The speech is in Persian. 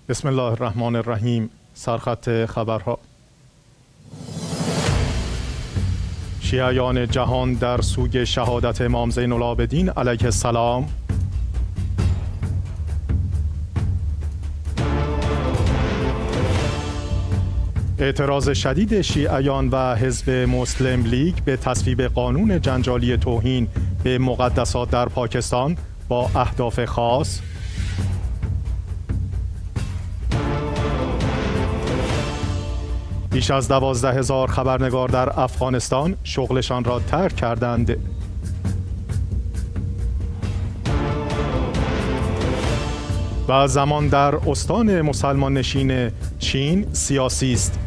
بسم الله الرحمن الرحیم. سرخط خبرها. شیعیان جهان در سوگ شهادت امام زین العابدین علیه السلام. اعتراض شدید شیعیان و حزب مسلم لیگ به تصویب قانون جنجالی توهین به مقدسات در پاکستان با اهداف خاص. بیش از 12,000 خبرنگار در افغانستان شغلشان را ترک کردند. و زمان در استان مسلمان نشین چین سیاسی است.